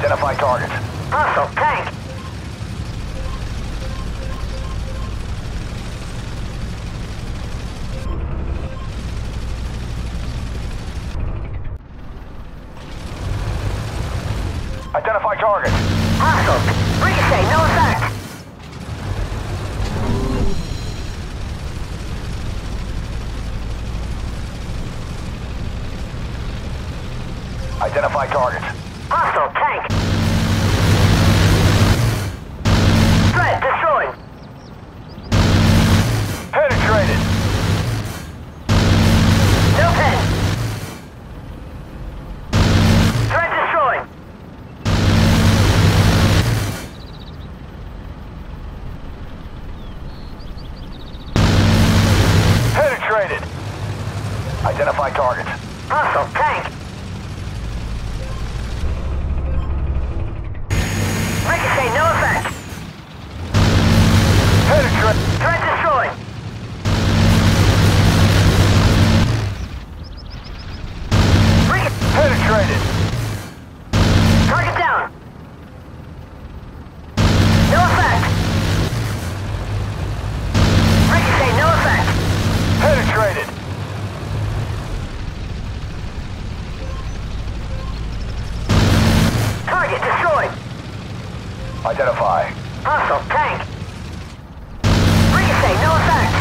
Identify targets. Hostile tank. Identify targets. Hostile. Ricochet, no effect. Identify targets. Hostile tank. Threat destroyed. Penetrated. No pen. Threat destroyed. Penetrated. Identify targets. Hostile tank. Ricochet, no effect. Penetrate. Threat destroyed. Penetrated. Target down. No effect. Ricochet, no effect. Penetrated. Target destroyed. Identify. Hostile tank. Ricochet, no effect.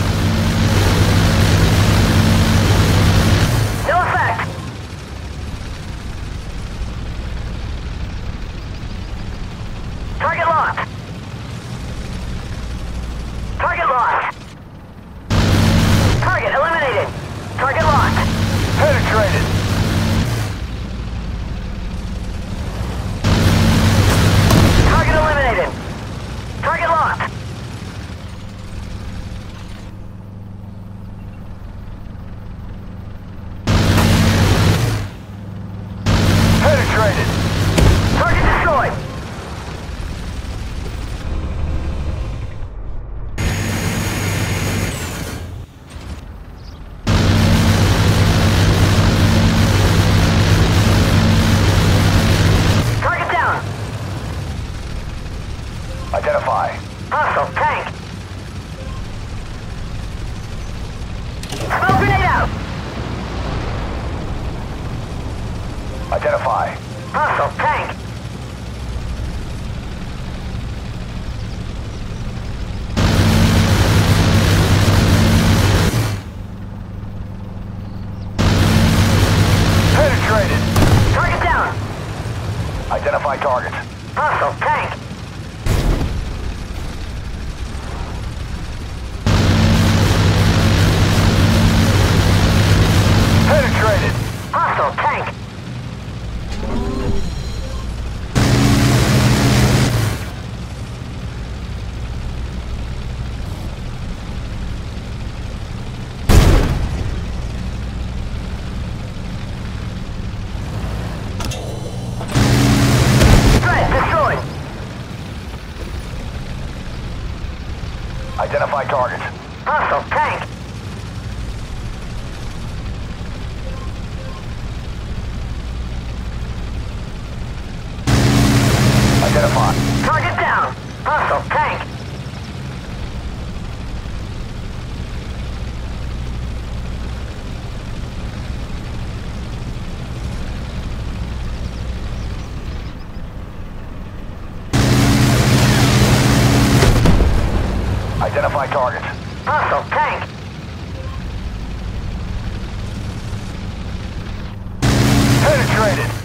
No effect. Target locked. Target locked. Target eliminated. Target locked. Penetrated. Target eliminated. Target locked. Penetrated. Target destroyed. Target down. Identify. Hostile tank. Smoke grenade out. Identify. Hostile tank. Penetrated. Target down. Identify targets. Hostile tank. Penetrated. Hostile tank. Threat destroyed. Identify targets. Hostile tank. Identify. Target down. Hostile tank. Identify targets. Hostile tank. Penetrated.